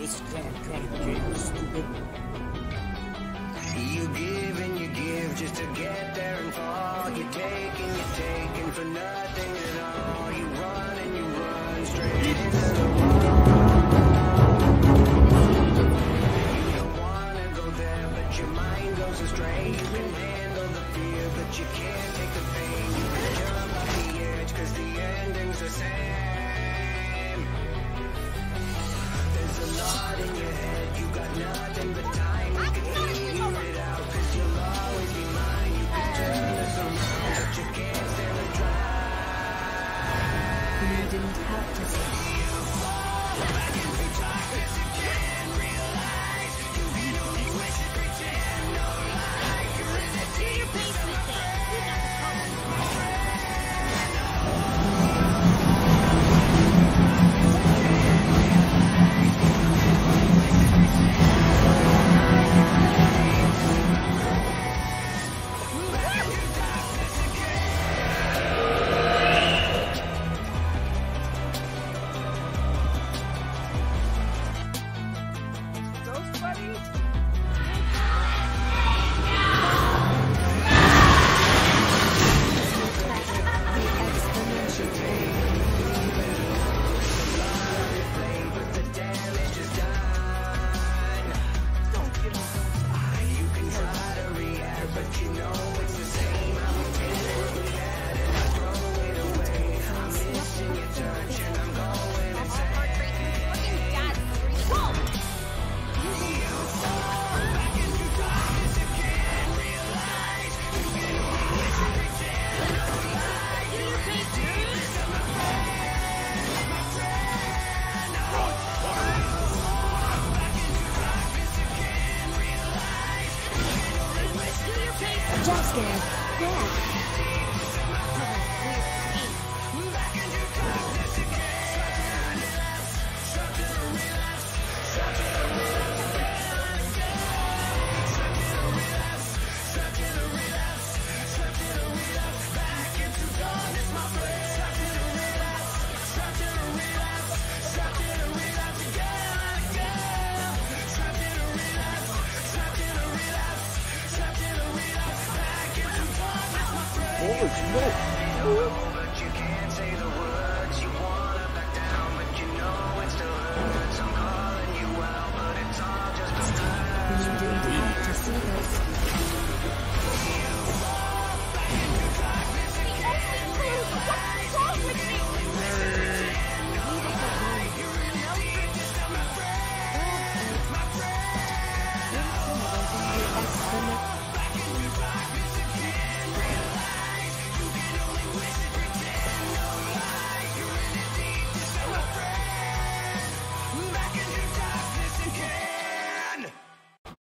You give and you give just to get there and fall. You take and you're taking for nothing at all. You run and you run straight into the wall. You don't wanna go there, but your mind goes astray. You can handle the fear, but you can't take the pain. You can jump off the edge, cause the ending's the same. There's a lot in your head, you got nothing but time. You can figure it out, cause you'll always be mine. You can turn this around, but you can't stand the drive. You didn't have to say that. Jump scare. Yeah. But you can't say the words. You wanna back down, but you know it still hurts. I'm calling you out, but it's all just a start. You didn't have to say that. What's wrong with me?